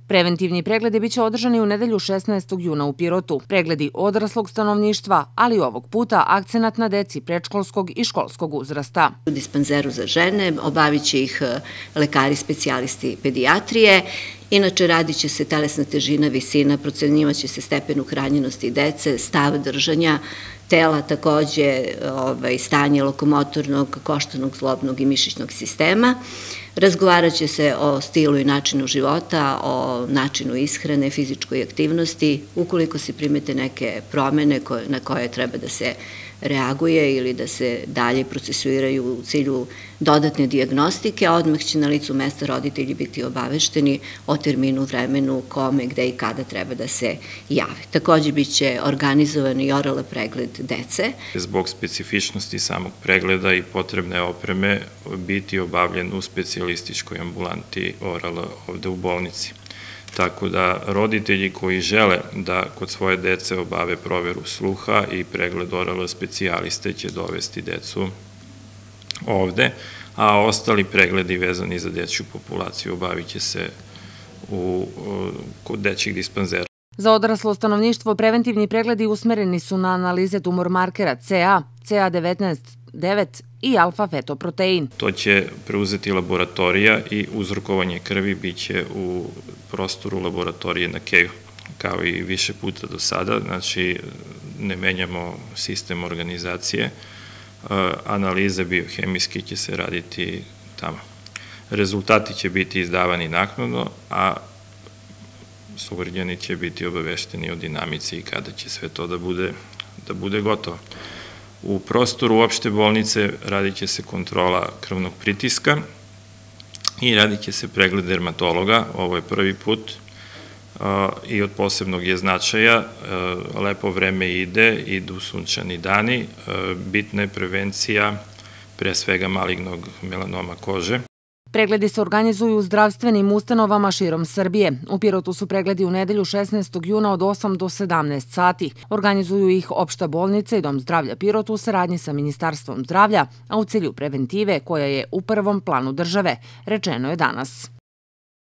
Preventivni pregledi biće održani u nedelju 16. juna u Pirotu. Pregledi odraslog stanovništva, ali ovog puta akcenat na deci predškolskog i školskog uzrasta. U dispanzeru za žene obavit će ih lekari specijalisti pedijatrije. Inače, radit će se telesna težina, visina, procenjivaće se stepen uhranjenosti dece, stav držanja tela, takođe stanje lokomotornog, koštanog, zlobnog i mišićnog sistema. Razgovarat će se o stilu i načinu života, o načinu ishrane, fizičkoj aktivnosti. Ukoliko se primete neke promene na koje treba da se reaguje ili da se dalje procesuiraju u cilju dodatne dijagnostike, odmah će na licu mesta roditelji biti obavešteni o terminu, vremenu, kome, gde i kada treba da se jave. Takođe biće organizovan i oral pregled dece. Zbog specifičnosti samog pregleda i potrebne opreme biti obavljen u specijalističkoj ambulanti orala ovde u bolnici. Tako da roditelji koji žele da kod svoje dece obave proveru sluha i pregled orala specijaliste će dovesti decu ovde, a ostali pregledi vezani za dečju populaciju obavit će se kod dečjih dispanzera. Za odraslo stanovništvo preventivni pregledi usmereni su na analize tumor markera CA, CA19-9 i alfa-fetoprotein. To će preuzeti laboratorija i uzrokovanje krvi biće u prostoru laboratorije na Keju, kao i više puta do sada, znači ne menjamo sistem organizacije, analize biohemijske će se raditi tamo. Rezultati će biti izdavani naknadno, a sugrađani će biti obavešteni o dinamici i kada će sve to da bude gotovo. U prostoru opšte bolnice radit će se kontrola krvnog pritiska i radit će se pregled dermatologa, ovo je prvi put i od posebnog je značaja, lepo vreme ide, idu sunčani dani, bitna je prevencija pre svega malignog melanoma kože. Pregledi se organizuju u zdravstvenim ustanovama širom Srbije. U Pirotu su pregledi u nedelju 16. juna od 8 do 17 sati. Organizuju ih Opšta bolnica i Dom zdravlja Pirot u saradnji sa Ministarstvom zdravlja, a u cilju preventive koja je u prvom planu države, rečeno je danas.